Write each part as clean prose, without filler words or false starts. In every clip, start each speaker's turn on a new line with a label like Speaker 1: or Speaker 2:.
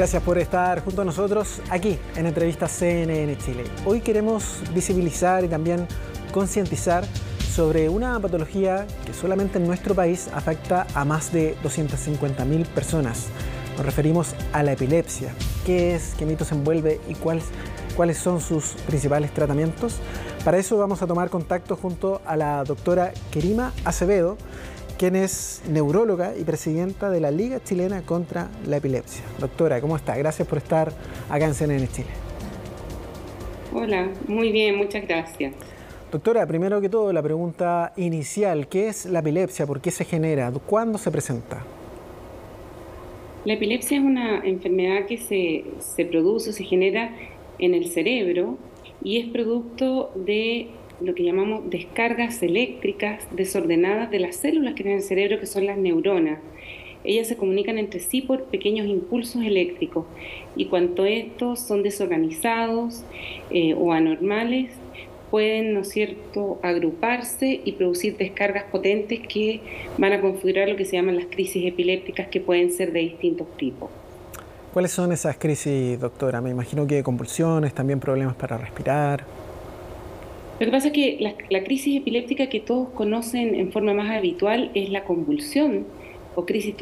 Speaker 1: Gracias por estar junto a nosotros aquí en Entrevista CNN Chile. Hoy queremos visibilizar y también concientizar sobre una patología que solamente en nuestro país afecta a más de 250.000 personas. Nos referimos a la epilepsia. ¿Qué es? ¿Qué mitos envuelve? ¿Y cuáles son sus principales tratamientos? Para eso vamos a tomar contacto junto a la doctora Kerima Acevedo, quien es neuróloga y presidenta de la Liga Chilena contra la Epilepsia. Doctora, ¿cómo está? Gracias por estar acá en CNN Chile.
Speaker 2: Hola, muy bien, muchas gracias.
Speaker 1: Doctora, primero que todo, la pregunta inicial, ¿qué es la epilepsia? ¿Por qué se genera? ¿Cuándo se presenta?
Speaker 2: La epilepsia es una enfermedad que se produce, se genera en el cerebro y es producto de lo que llamamos descargas eléctricas desordenadas de las células que tiene el cerebro, que son las neuronas. Ellas se comunican entre sí por pequeños impulsos eléctricos y cuando estos son desorganizados o anormales, pueden, ¿no es cierto?, agruparse y producir descargas potentes que van a configurar lo que se llaman las crisis epilépticas, que pueden ser de distintos tipos.
Speaker 1: ¿Cuáles son esas crisis, doctora? Me imagino que convulsiones, también problemas para respirar.
Speaker 2: Lo que pasa es que la crisis epiléptica que todos conocen en forma más habitual es la convulsión o crisis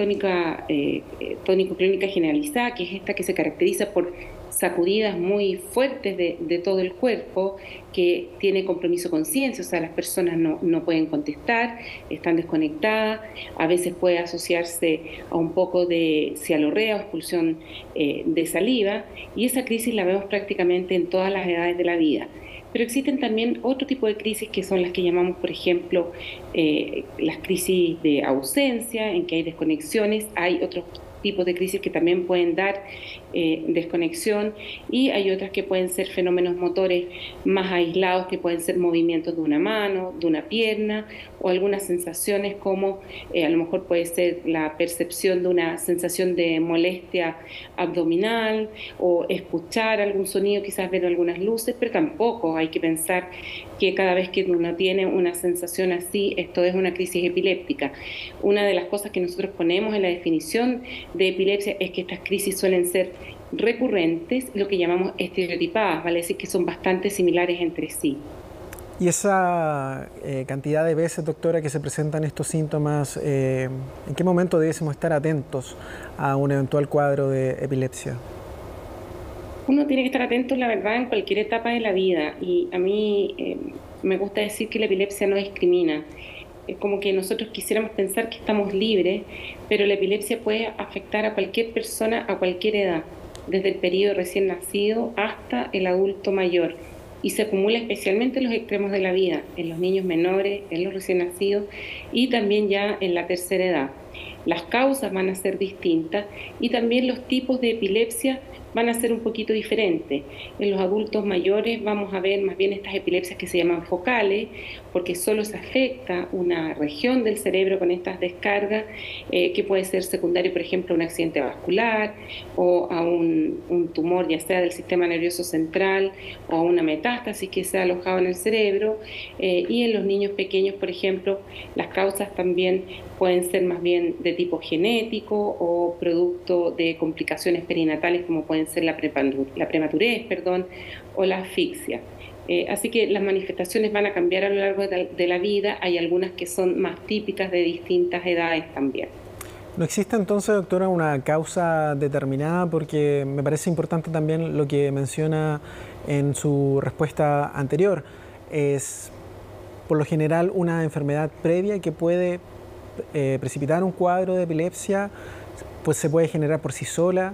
Speaker 2: tónico-clónica generalizada, que es esta que se caracteriza por sacudidas muy fuertes de todo el cuerpo, que tiene compromiso con conciencia, o sea, las personas no pueden contestar, están desconectadas, a veces puede asociarse a un poco de cialorrea o expulsión de saliva, y esa crisis la vemos prácticamente en todas las edades de la vida. Pero existen también otro tipo de crisis que son las que llamamos, por ejemplo, las crisis de ausencia, en que hay desconexiones. Hay otros tipos de crisis que también pueden dar desconexión, y hay otras que pueden ser fenómenos motores más aislados, que pueden ser movimientos de una mano, de una pierna, o algunas sensaciones como a lo mejor puede ser la percepción de una sensación de molestia abdominal, o escuchar algún sonido, quizás ver algunas luces, pero tampoco hay que pensar que cada vez que uno tiene una sensación así, esto es una crisis epiléptica. Una de las cosas que nosotros ponemos en la definición de epilepsia es que estas crisis suelen ser recurrentes, lo que llamamos estereotipadas, vale decir que son bastante similares entre sí.
Speaker 1: Y esa cantidad de veces, doctora, que se presentan estos síntomas, ¿en qué momento debemos estar atentos a un eventual cuadro de epilepsia?
Speaker 2: Uno tiene que estar atento, la verdad, en cualquier etapa de la vida, y a mí me gusta decir que la epilepsia no discrimina. Es como que nosotros quisiéramos pensar que estamos libres, pero la epilepsia puede afectar a cualquier persona a cualquier edad, desde el periodo recién nacido hasta el adulto mayor, y se acumula especialmente en los extremos de la vida, en los niños menores, en los recién nacidos y también ya en la tercera edad. Las causas van a ser distintas y también los tipos de epilepsia van a ser un poquito diferentes. En los adultos mayores vamos a ver más bien estas epilepsias que se llaman focales, porque solo se afecta una región del cerebro con estas descargas, que puede ser secundario, por ejemplo, a un accidente vascular o a un tumor, ya sea del sistema nervioso central, o a una metástasis que se ha alojado en el cerebro. Y en los niños pequeños, por ejemplo, las causas también pueden ser más bien de tipo genético o producto de complicaciones perinatales, como pueden ser la prematurez, o la asfixia. Así que las manifestaciones van a cambiar a lo largo de la vida. Hay algunas que son más típicas de distintas edades también.
Speaker 1: ¿No existe entonces, doctora, una causa determinada? Porque me parece importante también lo que menciona en su respuesta anterior. Es, por lo general, una enfermedad previa que puede precipitar un cuadro de epilepsia, pues se puede generar por sí sola.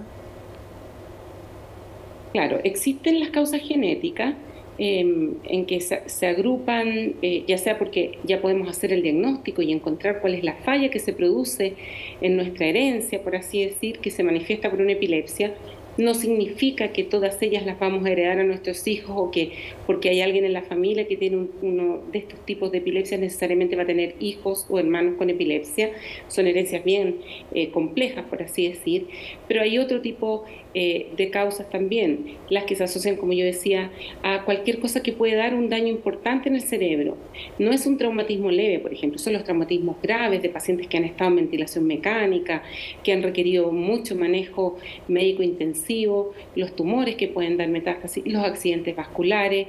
Speaker 2: Claro, existen las causas genéticas en que se agrupan, ya sea porque ya podemos hacer el diagnóstico y encontrar cuál es la falla que se produce en nuestra herencia, por así decir, que se manifiesta por una epilepsia. No significa que todas ellas las vamos a heredar a nuestros hijos, o que porque hay alguien en la familia que tiene uno de estos tipos de epilepsia necesariamente va a tener hijos o hermanos con epilepsia. Son herencias bien complejas, por así decir, pero hay otro tipo de causas también, las que se asocian, como yo decía, a cualquier cosa que puede dar un daño importante en el cerebro. No es un traumatismo leve, por ejemplo, son los traumatismos graves de pacientes que han estado en ventilación mecánica, que han requerido mucho manejo médico intensivo, los tumores que pueden dar metástasis, los accidentes vasculares,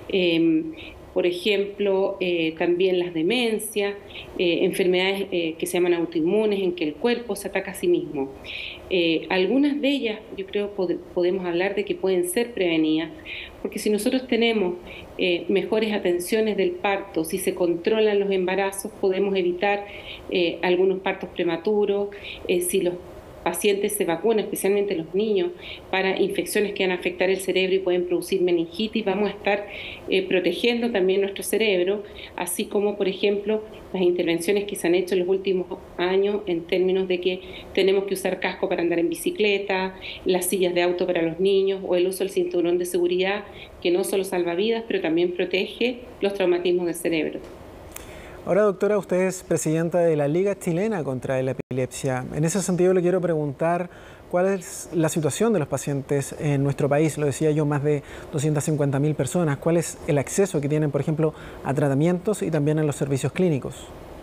Speaker 2: por ejemplo, también las demencias, enfermedades que se llaman autoinmunes, en que el cuerpo se ataca a sí mismo. Algunas de ellas, yo creo, podemos hablar de que pueden ser prevenidas, porque si nosotros tenemos mejores atenciones del parto, si se controlan los embarazos, podemos evitar algunos partos prematuros, si los pacientes se vacunan, especialmente los niños, para infecciones que van a afectar el cerebro y pueden producir meningitis, vamos a estar protegiendo también nuestro cerebro, así como, por ejemplo, las intervenciones que se han hecho en los últimos años en términos de que tenemos que usar casco para andar en bicicleta, las sillas de auto para los niños o el uso del cinturón de seguridad, que no solo salva vidas, pero también protege los traumatismos del cerebro.
Speaker 1: Ahora, doctora, usted es presidenta de la Liga Chilena contra la Epilepsia. En ese sentido, le quiero preguntar cuál es la situación de los pacientes en nuestro país. Lo decía yo, más de 250.000 personas. ¿Cuál es el acceso que tienen, por ejemplo, a tratamientos y también a los servicios clínicos?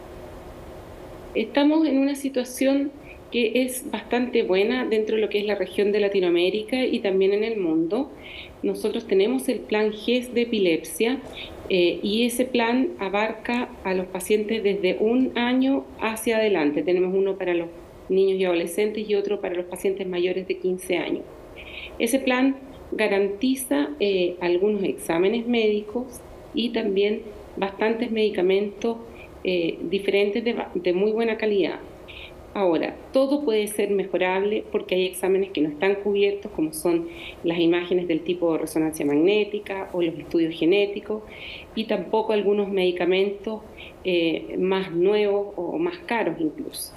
Speaker 2: Estamos en una situación que es bastante buena dentro de lo que es la región de Latinoamérica y también en el mundo. Nosotros tenemos el plan GES de epilepsia y ese plan abarca a los pacientes desde 1 año hacia adelante. Tenemos uno para los niños y adolescentes y otro para los pacientes mayores de 15 años. Ese plan garantiza algunos exámenes médicos y también bastantes medicamentos diferentes de muy buena calidad. Ahora, todo puede ser mejorable porque hay exámenes que no están cubiertos, como son las imágenes del tipo de resonancia magnética o los estudios genéticos, y tampoco algunos medicamentos más nuevos o más caros incluso.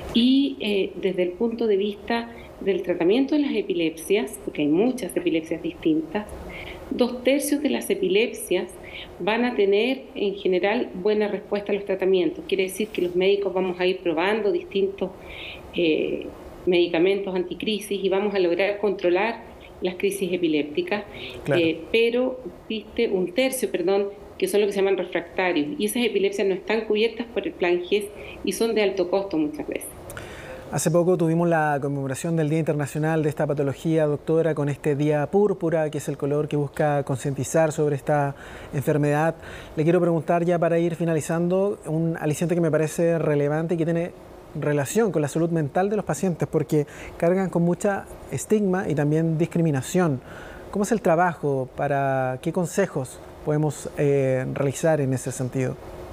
Speaker 2: Y desde el punto de vista del tratamiento de las epilepsias, porque hay muchas epilepsias distintas, 2/3 de las epilepsias van a tener en general buena respuesta a los tratamientos. Quiere decir que los médicos vamos a ir probando distintos medicamentos anticrisis y vamos a lograr controlar las crisis epilépticas, claro. Pero viste 1/3, que son lo que se llaman refractarios, y esas epilepsias no están cubiertas por el plan GES y son de alto costo muchas veces.
Speaker 1: Hace poco tuvimos la conmemoración del Día Internacional de esta patología, doctora, con este día púrpura, que es el color que busca concientizar sobre esta enfermedad. Le quiero preguntar, ya para ir finalizando, un aliciente que me parece relevante y que tiene relación con la salud mental de los pacientes, porque cargan con mucha estigma y también discriminación. ¿Cómo es el trabajo? ¿Qué consejos podemos realizar en ese sentido?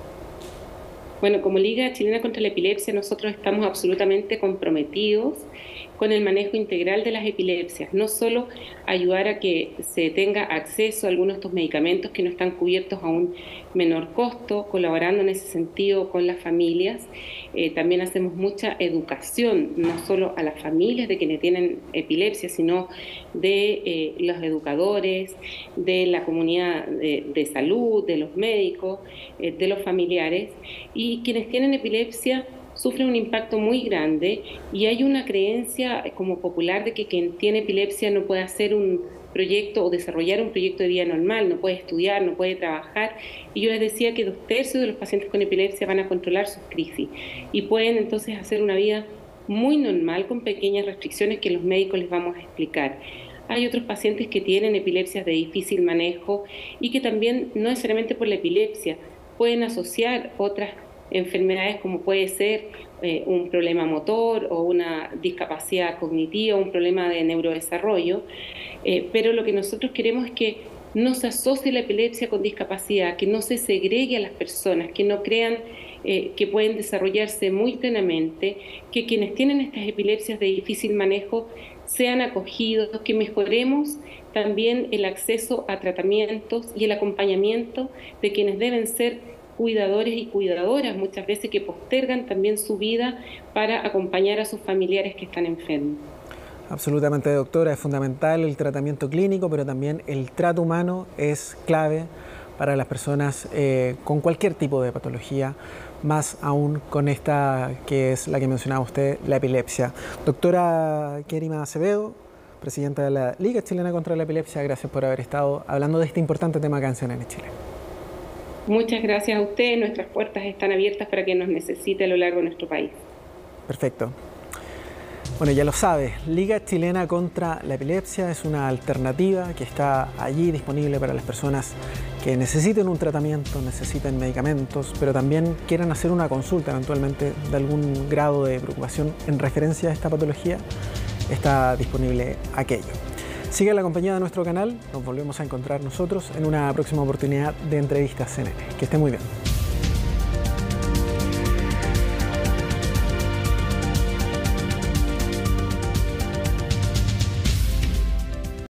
Speaker 2: Bueno, como Liga Chilena contra la Epilepsia, nosotros estamos absolutamente comprometidos con el manejo integral de las epilepsias, no solo ayudar a que se tenga acceso a algunos de estos medicamentos que no están cubiertos a un menor costo, colaborando en ese sentido con las familias. También hacemos mucha educación, no solo a las familias de quienes tienen epilepsia, sino de los educadores, de la comunidad de salud, de los médicos, de los familiares. Y quienes tienen epilepsia sufren un impacto muy grande y hay una creencia como popular de que quien tiene epilepsia no puede hacer un proyecto o desarrollar un proyecto de vida normal, no puede estudiar, no puede trabajar. Y yo les decía que 2/3 de los pacientes con epilepsia van a controlar sus crisis y pueden entonces hacer una vida muy normal con pequeñas restricciones que los médicos les vamos a explicar. Hay otros pacientes que tienen epilepsias de difícil manejo y que también, no necesariamente por la epilepsia, pueden asociar otras enfermedades como puede ser un problema motor o una discapacidad cognitiva, un problema de neurodesarrollo, pero lo que nosotros queremos es que no se asocie la epilepsia con discapacidad, que no se segregue a las personas, que no crean que pueden desarrollarse muy plenamente, que quienes tienen estas epilepsias de difícil manejo sean acogidos, que mejoremos también el acceso a tratamientos y el acompañamiento de quienes deben ser cuidadores y cuidadoras, muchas veces que postergan también su vida para acompañar a sus familiares que están enfermos.
Speaker 1: Absolutamente, doctora, es fundamental el tratamiento clínico, pero también el trato humano es clave para las personas con cualquier tipo de patología, más aún con esta que es la que mencionaba usted, la epilepsia. Doctora Kerima Acevedo, presidenta de la Liga Chilena contra la Epilepsia. Gracias por haber estado hablando de este importante tema acá en CNN Chile.
Speaker 2: Muchas gracias a usted. Nuestras puertas están abiertas para quien nos necesite a lo largo de nuestro país.
Speaker 1: Perfecto. Bueno, ya lo sabe, Liga Chilena contra la Epilepsia es una alternativa que está allí disponible para las personas que necesiten un tratamiento, necesiten medicamentos, pero también quieran hacer una consulta eventualmente de algún grado de preocupación en referencia a esta patología. Está disponible aquello. Sigue la compañía de nuestro canal, nos volvemos a encontrar nosotros en una próxima oportunidad de Entrevistas CNN. Que esté muy bien.